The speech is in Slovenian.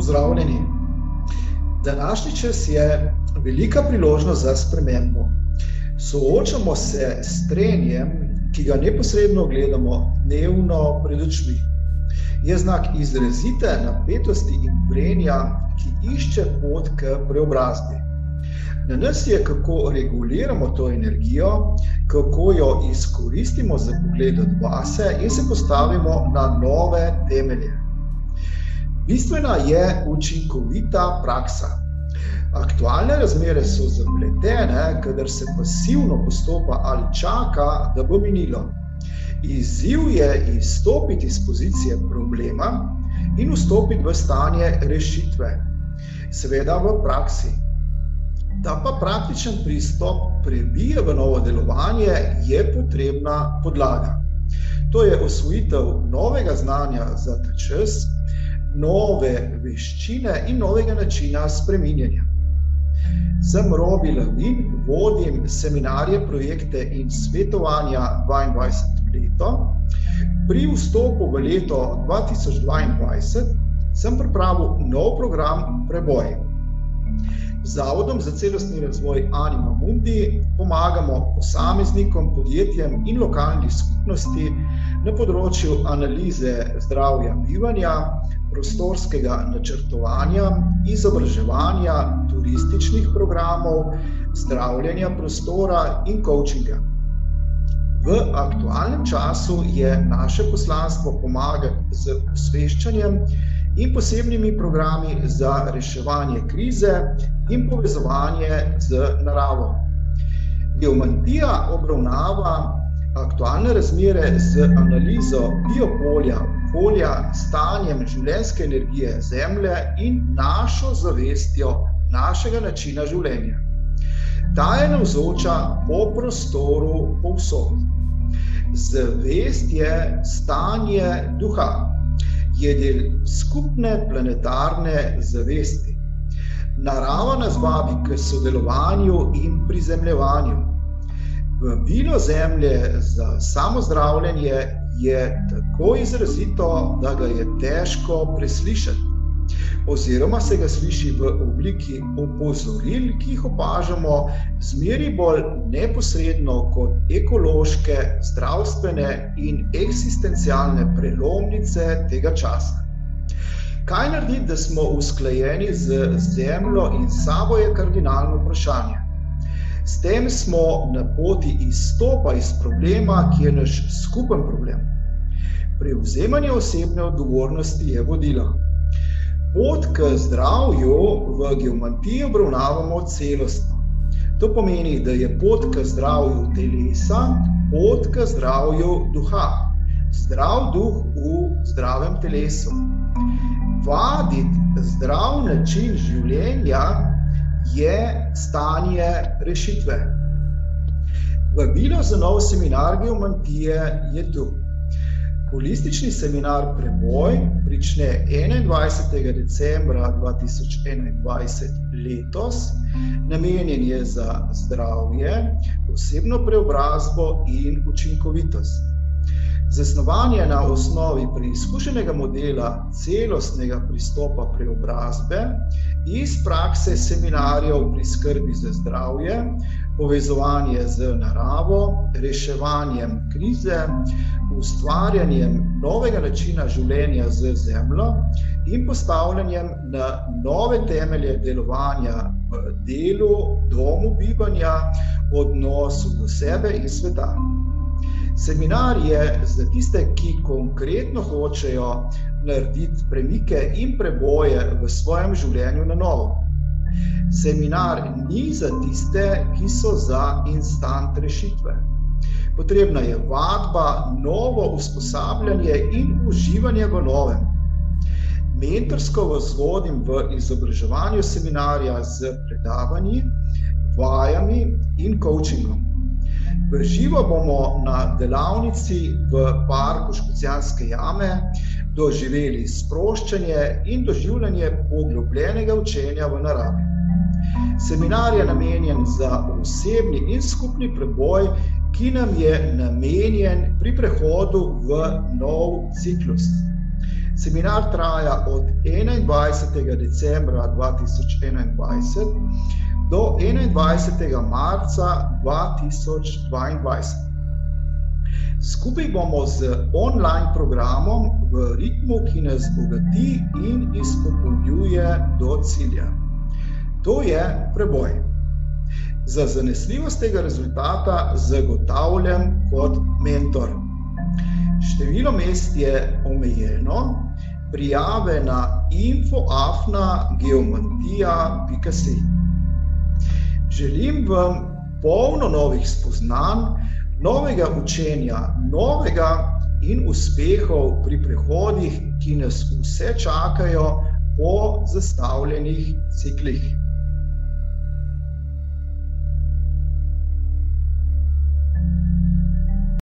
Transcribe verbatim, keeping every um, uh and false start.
Pozdravljeni. Današnji čas je velika priložnost za spremembo. Soočamo se s trenjem, ki ga neposredno gledamo dnevno pred očmi. Je znak izrazite napetosti in vrenja, ki išče pot k preobrazbi. Na nas je, kako reguliramo to energijo, kako jo izkoristimo za pogled od vase in se postavimo na nove temelje. Bistvena je učinkovita praksa. Aktualne razmere so zapletene, kadar se pasivno postopa ali čaka, da bo minilo. Izziv je izstopiti iz pozicije problema in vstopiti v stanje rešitve, seveda v praksi. Da pa praktičen pristop prebije v novo delovanje, je potrebna podlaga. To je osvojitev novega znanja za ta čas, nove veščine in novega načina spreminjanja. Sem Robi Lavin, vodim seminarje, projekte in svetovanja dvaindvajseto leto. Pri vstopu v leto dva tisoč dvaindvajset sem pripravil nov program Preboj. Z Zavodom za celostni razvoj Anima Mundi pomagamo posameznikom, podjetjem in lokalnih skupnosti na področju analize zdravja bivanja, prostorskega načrtovanja, izobraževanja, turističnih programov, zdravljenja prostora in coachinga. V aktualnem času je naše poslanstvo pomagati z osveščanjem in posebnimi programi za reševanje krize in povezovanje z naravo. Geomantija obravnava aktualne razmere z analizo biopolja, okolja, stanjem življenjske energije Zemlje in našo zavestjo našega načina življenja. Ta je navzoča po prostoru povsod. Zavest je stanje duha, je del skupne planetarne zavesti. Narava nas vabi k sodelovanju in prizemljevanju. Vabilo Zemlje za samozdravljenje je tako izrazito, da ga je težko preslišati, oziroma se ga sliši v obliki opozoril, ki jih opažamo zmeri bolj neposredno kot ekološke, zdravstvene in eksistencialne prelomnice tega časa. Kaj narediti, da smo usklajeni z Zemljo in sabo, je kardinalno vprašanje. S tem smo na poti izstopa iz problema, ki je naš skupen problem. Prevzemanje osebne odgovornosti je vodilo. Pot k zdravju v geomantiji obravnavamo celostno. To pomeni, da je pot k zdravju telesa, pot k zdravju duha. Zdrav duh v zdravem telesu. Vaditi zdrav način življenja je stanje rešitve. Vabilo za nov seminar geomantije je tu. Holistični seminar Preboj prične enaindvajsetega decembra dva tisoč enaindvajset letos. Namenjen je za zdravje, osebno preobrazbo in učinkovitost. Zasnovanje na osnovi preizkušenega modela celostnega pristopa preobrazbe iz prakse seminarjev pri skrbi za zdravje, povezovanje z naravo, reševanjem krize, ustvarjanjem novega načina življenja z Zemljo in postavljanjem na nove temelje delovanja v delu, domu bivanja, odnosu do sebe in sveta. Seminar je za tiste, ki konkretno hočejo narediti premike in preboje v svojem življenju na novo. Seminar ni za tiste, ki so za instant rešitve. Potrebna je vadba, novo usposabljanje in uživanje v novem. Mentorsko vas vodim v izobraževanju seminarja z predavanji, vajami in coachingom. V živo bomo na delavnici v parku Škocjanske jame doživeli sproščanje in doživljanje poglobljenega učenja v naravi. Seminar je namenjen za osebni in skupni preboj, ki nam je namenjen pri prehodu v nov ciklus. Seminar traja od enaindvajsetega decembra dva tisoč enaindvajset do enaindvajsetega marca dva tisoč dvaindvajset. Skupaj bomo z online programom v ritmu, ki nas bogati in izpopolnjuje do cilja. To je preboj. Za zanesljivost tega rezultata zagotavljam kot mentor. Število mest je omejeno, prijave na info afna geomantija pika si. Želim vam polno novih spoznanj, novega učenja, novega in uspehov pri prehodih, ki nas vse čakajo po zastavljenih ciklih.